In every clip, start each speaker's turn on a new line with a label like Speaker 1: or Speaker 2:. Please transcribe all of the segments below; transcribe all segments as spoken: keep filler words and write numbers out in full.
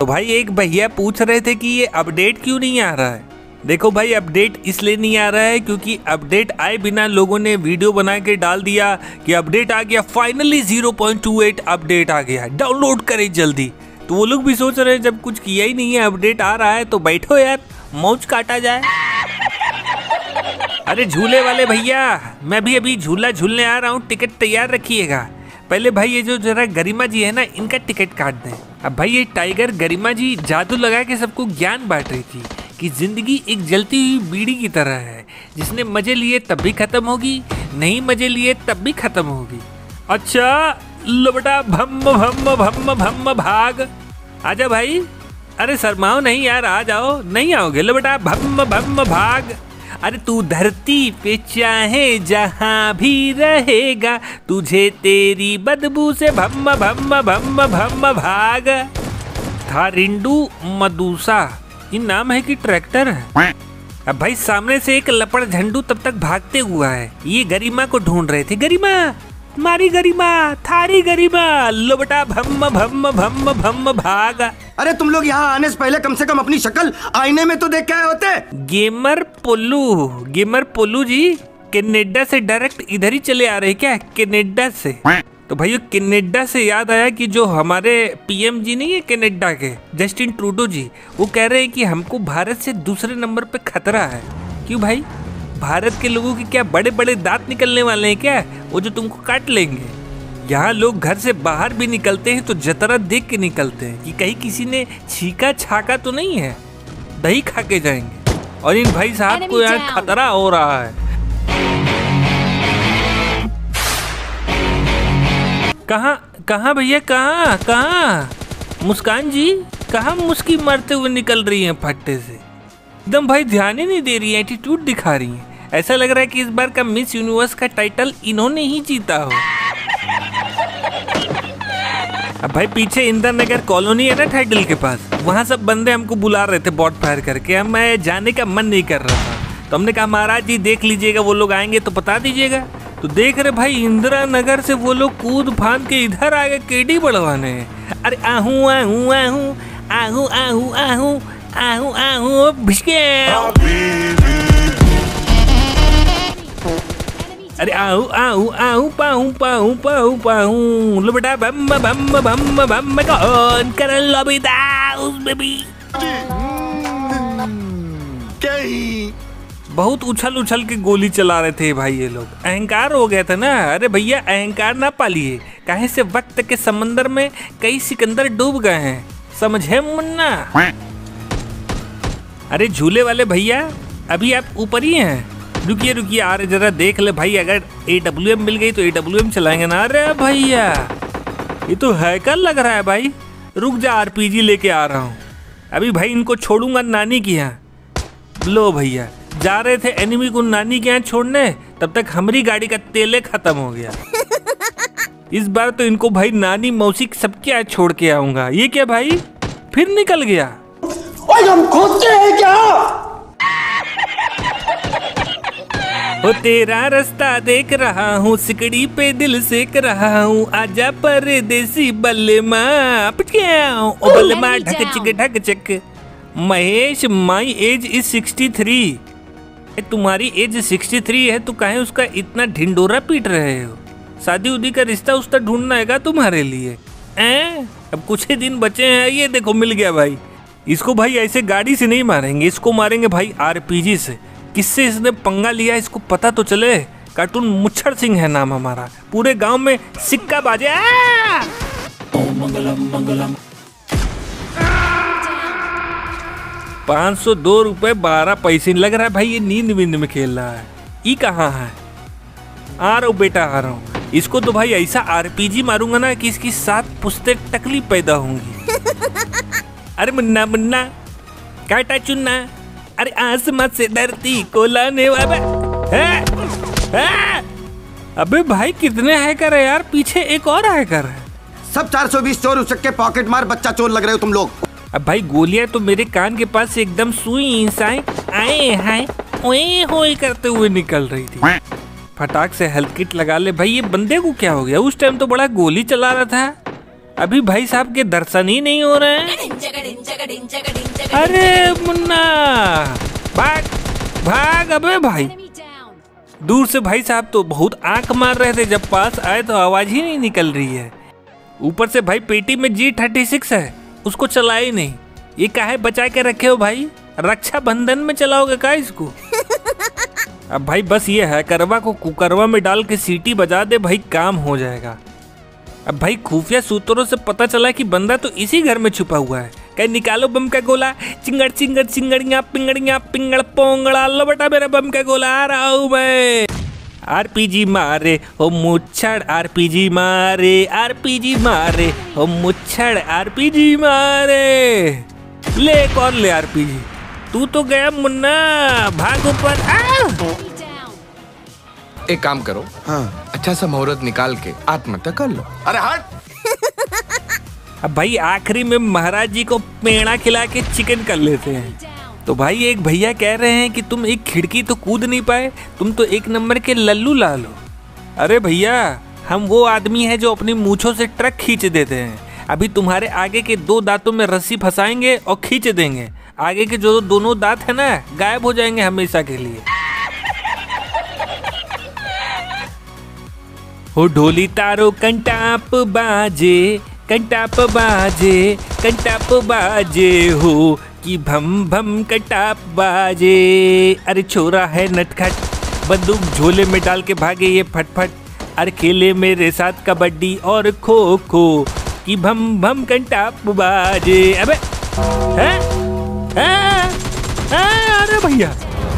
Speaker 1: भाई एक भैया पूछ रहे थे कि ये अपडेट क्यों नहीं आ रहा है। देखो भाई अपडेट इसलिए नहीं आ रहा है क्योंकि अपडेट आए बिना लोगों ने वीडियो बना के डाल दिया कि अपडेट आ गया, finally zero point two eight update आ गया, डाउनलोड करें जल्दी। तो वो लोग भी सोच रहे हैं जब कुछ किया ही नहीं है, अपडेट आ रहा है तो बैठो यार मौज काटा जाए। अरे झूले वाले भैया, मैं भी अभी झूला झूलने आ रहा हूँ, टिकट तैयार रखिएगा। पहले भाई ये जो जरा गरिमा जी है ना, इनका टिकट काट दें। अब भाई ये टाइगर गरिमा जी जादू लगा के सबको ज्ञान बांट रही थी कि जिंदगी एक जलती हुई बीड़ी की तरह है, जिसने मजे लिए तब भी खत्म होगी, नहीं मजे लिए तब भी खत्म होगी। अच्छा लो बेटा, भम भम भम भम भाग, आजा भाई। अरे शर्माओ नहीं यार, आ जाओ। नहीं आओगे? लो बेटा, भम भम भाग। अरे तू धरती पे चाहे जहाँ भी रहेगा, तुझे तेरी बदबू से भम भम भम भम भाग। थारिंडू मदूसा ये नाम है कि ट्रैक्टर है? अब भाई सामने से एक लपड़ झंडू तब तक भागते हुआ है, ये गरिमा को ढूंढ रहे थे। गरिमा, मारी गरिमा, थारी गरिमा, लो बेटा भम भम भम भम भाग।
Speaker 2: अरे तुम लोग यहाँ आने से पहले कम से कम अपनी शक्ल आईने में तो देख के आए होते।
Speaker 1: Gamer Polu, gamer Polu ji Canada से डायरेक्ट इधर ही चले आ रहे क्या? कनाडा से? तो भाई कनाडा से याद आया कि जो हमारे पीएम जी नहीं है कनाडा के, जस्टिन ट्रूडो जी, वो कह रहे हैं कि हमको भारत से दूसरे नंबर पे खतरा है। क्यों भाई? भारत के लोगों के क्या बड़े बड़े दांत निकलने वाले हैं क्या, वो जो तुमको काट लेंगे? यहाँ लोग घर से बाहर भी निकलते हैं तो जतरा देख के निकलते हैं कि कहीं किसी ने छीका छाका तो नहीं है, दही खा के जाएंगे। और इन भाई साहब को यहाँ खतरा हो रहा है। कहाँ कहाँ भैया, कहाँ कहाँ? मुस्कान जी कहाँ मुस्की मारते हुए निकल रही हैं फट्टे से, एकदम भाई ध्यान ही नहीं दे रही है, एटीट्यूड दिखा रही हैं। ऐसा लग रहा है कि इस बार का मिस यूनिवर्स का टाइटल इन्होंने ही जीता हो। अब भाई पीछे इंदिरा नगर कॉलोनी है ना टाइटल के पास, वहाँ सब बंदे हमको बुला रहे थे बॉट फायर करके। अब मैं जाने का मन नहीं कर रहा था, तो हमने कहा महाराज जी देख लीजिएगा, वो लोग आएंगे तो बता दीजिएगा। तो देख रहे भाई इंदिरा नगर से वो लोग कूद फांद के इधर आ गए केडी बढ़वाने। अरे आहू आहू आहू आहू आहू आहू आहू आहू भिसके। अरे आहू आहू आहू पाहू पाहू पाहू पाहू, लो बेटा बम बम बम बम कौन कर लो बेटा उस बेबी। बहुत उछल उछल के गोली चला रहे थे भाई ये लोग, अहंकार हो गया था ना। अरे भैया अहंकार ना पालिए, काहे से वक्त के समंदर में कई सिकंदर डूब गए हैं, समझे मुन्ना? अरे झूले वाले भैया अभी आप ऊपर ही हैं? रुकिए रुकिए आ रहे, जरा देख ले भाई, अगर ए डब्ल्यू एम मिल गई तो ए डब्ल्यू एम चलाएंगे ना। अरे भैया ये तो हैकर लग रहा है भाई, रुक जा आरपीजी लेके आ रहा हूँ। अभी भाई इनको छोड़ूंगा नानी के यहाँ। लो भैया जा रहे थे एनिमी को नानी के यहाँ छोड़ने, तब तक हमारी गाड़ी का तेले खत्म हो गया। इस बार तो इनको भाई नानी मौसी सबके यहाँ छोड़ के आऊंगा। ये क्या भाई फिर निकल गया?
Speaker 2: हम खोदते हैं क्या?
Speaker 1: ओ तेरा रास्ता देख रहा हूँ, सिकड़ी पे दिल सेक रहा हूँ, आजा परदेसी बल्लेमा पिचकाओ ओ बल्लेमा ढक चिक ढक चिक। Mahesh my age is sixty three. तुम्हारी एज सिक्सटी थ्री है तो काहे उसका इतना ढिंडोरा पीट रहे हो? शादी उदी का रिश्ता उस्ता ढूंढना है तुम्हारे लिए? ऐ अब कुछ ही दिन बचे हैं। ये देखो मिल गया भाई। इसको भाई ऐसे गाड़ी से नहीं मारेंगे, इसको मारेंगे भाई आरपीजी से। किससे इसने पंगा लिया इसको पता तो चले। कार्टून मुच्छर सिंह है नाम हमारा, पूरे गांव में सिक्का बाजे। मंगलम मंगलम। पाँच सौ दो रुपए बारह पैसे लग रहा है भाई, ये नींद विंद में खेल रहा है। ई कहाँ है? आ रहा हूँ बेटा आ रहा हूँ। इसको तो भाई ऐसा आरपीजी मारूंगा ना कि इसकी सात पुश्ते टकली पैदा होंगी। अरे मुन्ना मुन्ना काटा चुन्ना, अरे आसमां से धरती को लाने वाला है, है? अबे भाई कितने हैकर है यार, पीछे एक और हैकर है।
Speaker 2: सब चार सौ बीस चोर उचक के पॉकेट मार बच्चा चोर लग रहे हो तुम लोग।
Speaker 1: अब भाई गोलियां तो मेरे कान के पास से एकदम सुई साई आए हाय ओए होए करते हुए निकल रही थी। फटाक से हेल्थ किट लगा ले भाई। ये बंदे को क्या हो गया? उस टाइम तो बड़ा गोली चला रहा था, अभी भाई साहब के दर्शन ही नहीं हो रहे हैं। अरे मुन्ना भाग भाग। अबे भाई दूर से भाई साहब तो बहुत आंख मार रहे थे, जब पास आए तो आवाज ही नहीं निकल रही है। ऊपर से भाई पेटी में जी थर्टी सिक्स है, उसको चला ही नहीं। ये काहे बचा के रखे हो भाई, रक्षा बंधन में चलाओगे का इसको? अब भाई बस ये है, करवा को कुकरवा में डाल के सीटी बजा दे भाई, काम हो जाएगा। अब भाई खुफिया सूत्रों से पता चला कि बंदा तो इसी घर में छुपा हुआ है। कहीं निकालो बम का गोला, चिंगड़ चिंगड़ चिंगड़िया पिंगड़िया पिंगड़ पोंगड़ा, लो बेटा मेरा बम का गोला आ रहा हूँ मैं। आरपीजी मारे हो मुच्छड़, आरपीजी मारे, आरपीजी मारे हो मुच्छड़, आरपीजी मारे। ले एक और ले आरपीजी। तू तो गया मुन्ना, भाग ऊपर।
Speaker 3: एक काम करो,
Speaker 2: हाँ।
Speaker 3: अच्छा सा मुहूर्त निकाल के आत्महत्या कर लो।
Speaker 2: अरे हट।
Speaker 1: अब भाई आखिरी में महाराज जी को पेड़ा खिला के चिकन कर लेते हैं। तो भाई एक भैया कह रहे हैं कि तुम एक खिड़की तो कूद नहीं पाए, तुम तो एक नंबर के लल्लू लाल हो। अरे भैया हम वो आदमी है जो अपनी मूछों से ट्रक खींच देते हैं। अभी तुम्हारे आगे के दो दांतों में रस्सी फंसाएंगे और खींच देंगे, आगे के जो दोनों दांत है ना गायब हो जाएंगे हमेशा के लिए। हो ढोली तारो कंटाप बाजे, कंटाप बाजे, कंटाप बाजे हो कि भम भम कंटाप बाजे। अरे छोरा है नटखट, बंदूक झोले में डाल के भागे ये फटफट। अरे खेले मेरे साथ कबड्डी और खो खो कि भम भम कंटाप बाजे। अबे हैं हैं हैं अरे भैया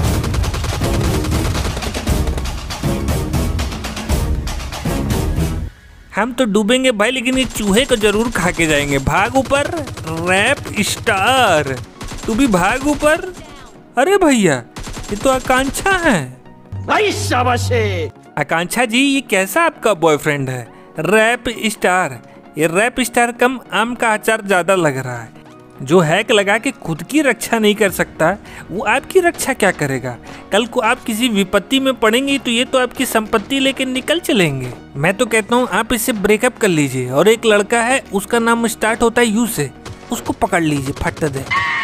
Speaker 1: हम तो डूबेंगे भाई, लेकिन ये चूहे को जरूर खा के जाएंगे। भाग ऊपर रैप स्टार, तू भी भाग ऊपर। अरे भैया ये तो आकांक्षा है
Speaker 2: भाई, शाबाश।
Speaker 1: आकांक्षा जी ये कैसा आपका बॉयफ्रेंड है? रैप स्टार, ये रैप स्टार कम आम का अचार ज्यादा लग रहा है। जो हैक लगा के खुद की रक्षा नहीं कर सकता वो आपकी रक्षा क्या करेगा? कल को आप किसी विपत्ति में पड़ेंगे तो ये तो आपकी संपत्ति लेके निकल चलेंगे। मैं तो कहता हूँ आप इससे ब्रेकअप कर लीजिए, और एक लड़का है उसका नाम स्टार्ट होता है यू से, उसको पकड़ लीजिए फट दे।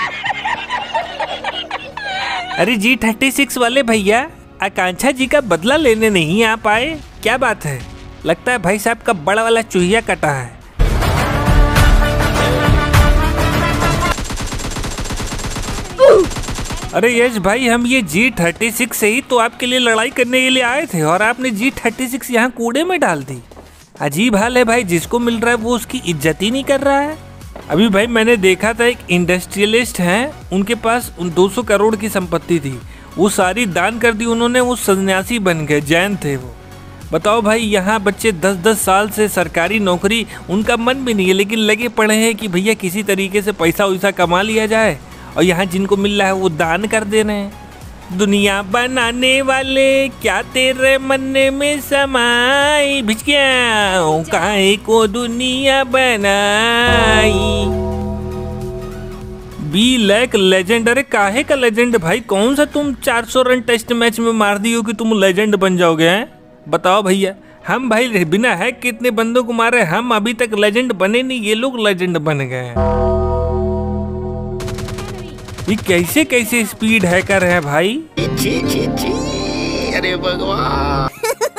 Speaker 1: अरे जी थर्टी सिक्स वाले भैया आकांक्षा जी का बदला लेने नहीं आ पाए, क्या बात है? लगता है भाई साहब का बड़ा वाला चूहिया कटा है। अरे यश भाई हम ये जी थर्टी सिक्स से ही तो आपके लिए लड़ाई करने के लिए आए थे, और आपने जी थर्टी सिक्स यहाँ कूड़े में डाल दी। अजीब हाल है भाई, जिसको मिल रहा है वो उसकी इज्जत ही नहीं कर रहा है। अभी भाई मैंने देखा था एक इंडस्ट्रियलिस्ट हैं, उनके पास उन दो सौ करोड़ की संपत्ति थी, वो सारी दान कर दी उन्होंने, वो सन्यासी बन गए, जैन थे वो। बताओ भाई यहाँ बच्चे दस दस साल से सरकारी नौकरी उनका मन भी नहीं है, लेकिन लगे पड़े हैं कि भैया किसी तरीके से पैसा वैसा कमा लिया जाए, और यहाँ जिनको मिल रहा है वो दान कर दे रहे हैं। दुनिया बनाने वाले क्या तेरे मन में समाई, भिज गया काहे को दुनिया बनाई। बी लैक लेजेंड, अरे काहे का लेजेंड भाई? कौन सा तुम चार सौ रन टेस्ट मैच में मार दी हो कि तुम लेजेंड बन जाओगे हैं? बताओ भैया, हम भाई बिना है कितने बंदों को मारे, हम अभी तक लेजेंड बने नहीं, ये लोग लेजेंड बन गए हैं। ये कैसे कैसे स्पीड हैकर है भाई?
Speaker 2: ची ची ची, अरे भगवान।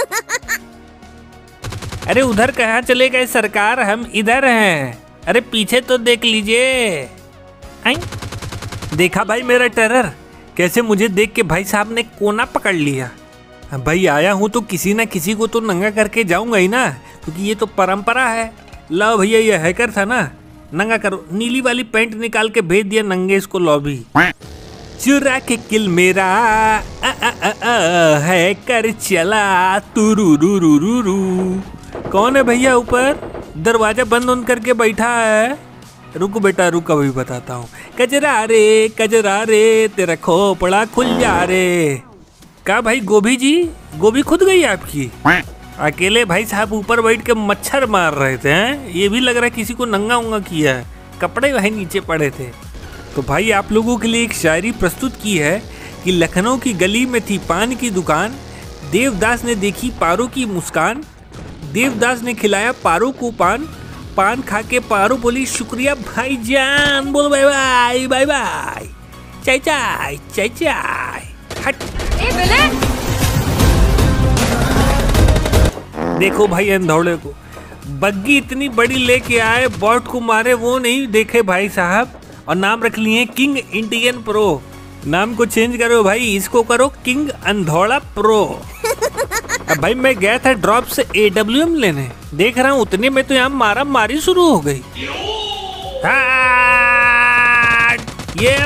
Speaker 1: अरे उधर कहाँ चले गए सरकार, हम इधर हैं। अरे पीछे तो देख लीजिए। आई देखा भाई मेरा टेरर, कैसे मुझे देख के भाई साहब ने कोना पकड़ लिया। भाई आया हूँ तो किसी ना किसी को तो नंगा करके जाऊंगा ही ना, क्योंकि ये तो परंपरा है। लो भैया ये हैकर था ना, नंगा करो। नीली वाली पैंट निकाल के भेज दिया नंगे इसको लॉबी। चुरा के किल मेरा आ, आ, आ, आ, हैकर चला तुरुरुरुरुरु। कौन है भैया ऊपर? दरवाजा बंद ऑन करके बैठा है। रुको बेटा रुको, अभी बताता हूँ। कजरा रे कजरा रे तेरा खोपड़ा खुल जा रे। क्या भाई गोभी जी, गोभी खुद गई आपकी? अकेले भाई साहब ऊपर बैठ के मच्छर मार रहे थे हैं? ये भी लग रहा है किसी को नंगा उंगा किया है, कपड़े वहीं नीचे पड़े थे। तो भाई आप लोगों के लिए एक शायरी प्रस्तुत की है कि लखनऊ की गली में थी पान की दुकान, देवदास ने देखी पारो की मुस्कान, देवदास ने खिलाया पारो को पान, पान खा के पारो बोली शुक्रिया भाईजान, बोल बाय बाय बाय बाय, चाय चाय चाय चाय, हट।
Speaker 4: ए विलेन!
Speaker 1: देखो भाई अंधौड़े को, बग्गी इतनी बड़ी लेके आए, बॉट को मारे वो नहीं देखे भाई साहब, और नाम रख लिए किंग इंडियन प्रो। नाम को चेंज करो भाई, इसको करो किंग अंधौड़ा प्रो। अब भाई मैं गया था ड्रॉप से ए डब्ल्यू एम लेने, देख रहा हूँ उतने में तो यहाँ मारा मारी शुरू हो गई। ये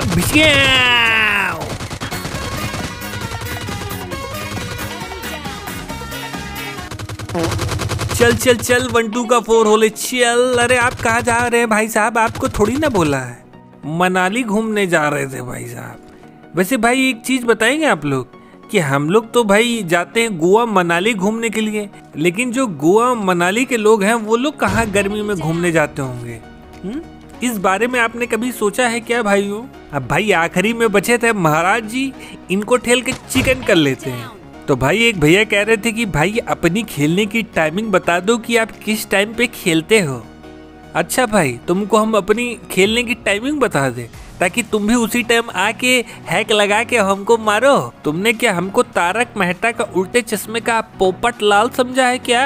Speaker 1: चल चल चल वन टू का फोर होले चल। अरे आप कहाँ जा रहे हैं भाई साहब, आपको थोड़ी ना बोला है, मनाली घूमने जा रहे थे भाई साहब। वैसे भाई एक चीज बताएंगे आप लोग कि हम लोग तो भाई जाते हैं गोवा मनाली घूमने के लिए, लेकिन जो गोवा मनाली के लोग हैं वो लोग कहाँ गर्मी में घूमने जाते होंगे? हुँ? इस बारे में आपने कभी सोचा है क्या भाइयों? अब भाई आखिरी में बचे थे महाराज जी, इनको ठेल के चिकन कर लेते हैं। तो भाई एक भैया कह रहे थे कि भाई अपनी खेलने की टाइमिंग बता दो कि आप किस टाइम पे खेलते हो। अच्छा भाई, तुमको हम अपनी खेलने की टाइमिंग बता दे ताकि तुम भी उसी टाइम आके हैक लगा के हमको मारो। तुमने क्या हमको तारक मेहता का उल्टे चश्मे का पोपट लाल समझा है क्या?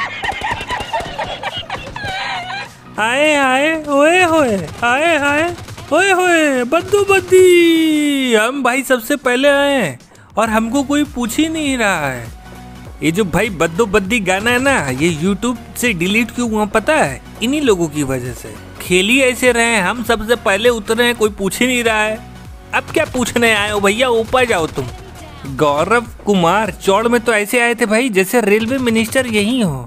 Speaker 1: आए आए ओए होए, आए आए ओए होए, बद्दू बद्दी, हम भाई सबसे पहले आए और हमको कोई पूछ ही नहीं रहा है। ये जो भाई बद्दो बद्दी गाना है ना, ये यूट्यूब से डिलीट क्यों हुआ पता है? इन्हीं लोगों की वजह से। खेली ऐसे रहे, हम सबसे पहले उतरे हैं, कोई पूछ ही नहीं रहा है। अब क्या पूछने आए हो भैया, ऊपर जाओ तुम। गौरव कुमार चौड़ में तो ऐसे आए थे भाई जैसे रेलवे मिनिस्टर यही हो।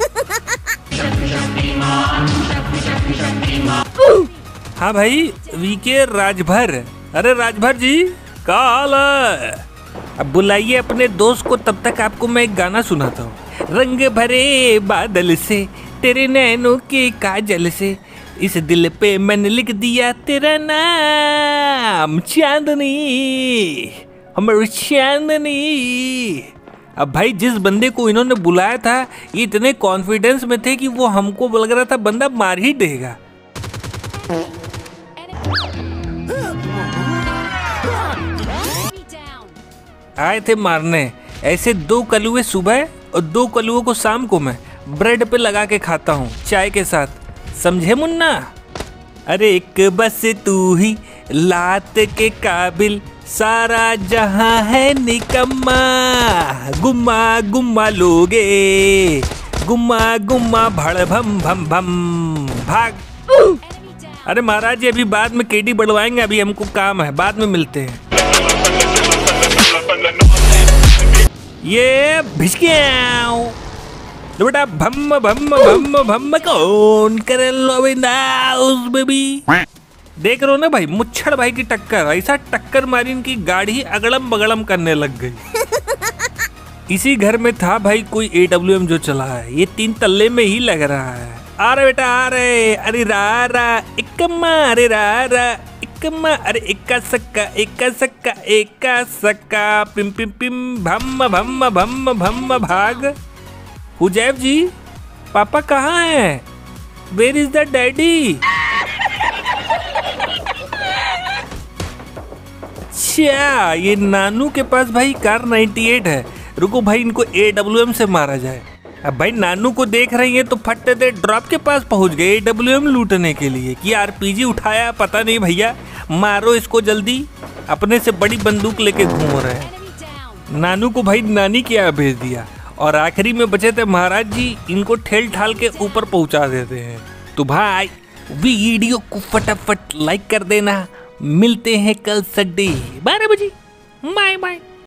Speaker 1: हाँ भाई, वीके राजभर। अरे राजभर जी क्या हाल है? अब बुलाइए अपने दोस्त को, तब तक आपको मैं एक गाना सुनाता हूँ। रंग भरे बादल से, तेरे नैनों के काजल से, इस दिल पे मैंने लिख दिया तेरा नाम, चांदनी हमारी चांदनी। अब भाई जिस बंदे को इन्होंने बुलाया था, ये इतने कॉन्फिडेंस में थे कि वो हमको लग रहा था बंदा मार ही देगा। आए थे मारने। ऐसे दो कलुए सुबह और दो कलुओं को शाम को मैं ब्रेड पे लगा के खाता हूँ चाय के साथ, समझे मुन्ना? अरे एक बस तू ही लात के काबिल, सारा जहां है निकम्मा, गुम्मा गुम्मा लोगे, गुम्मा गुम्मा भड़ भम भम भम भाग। अरे महाराज जी अभी बाद में केडी बढ़वाएंगे, अभी हमको काम है, बाद में मिलते हैं। ये भिजकिया बेटा, भम भम भम भम कौन करे लो बेबी। देख रहे हो ना भाई, मुच्छड़ भाई की टक्कर, ऐसा टक्कर मारी इनकी गाड़ी अगड़म बगड़म करने लग गई। इसी घर में था भाई कोई ए डब्ल्यू एम जो चला है, ये तीन तल्ले में ही लग रहा है। आ रहे बेटा आ रहे, अरे रा रा इक्कम्मा, अरे रा रा इक्कम्मा, अरे इक्का सक्का इक्का सक्का इक्का सक्का, पिम पिम पिम भम भम भम भम भाग। हुजैब जी पापा कहाँ हैं? Where is the daddy? अच्छा ये नानू के पास भाई कार अट्ठानवे है, रुको भाई इनको ए डब्ल्यू एम से मारा जाए। अब भाई नानू को देख रही है तो फटते थे ड्रॉप के पास पहुंच गए ए डब्ल्यू एम लूटने के लिए कि आरपीजी उठाया, पता नहीं भैया, मारो इसको जल्दी, अपने से बड़ी बंदूक लेके घूम रहे हैं। नानू को भाई नानी के यहाँ भेज दिया और आखिरी में बचे थे महाराज जी, इनको ठेल ठाल के ऊपर पहुंचा देते हैं। तो भाई वीडियो को फटाफट लाइक कर देना, मिलते हैं कल संडे बारह बजे, बाय बाय।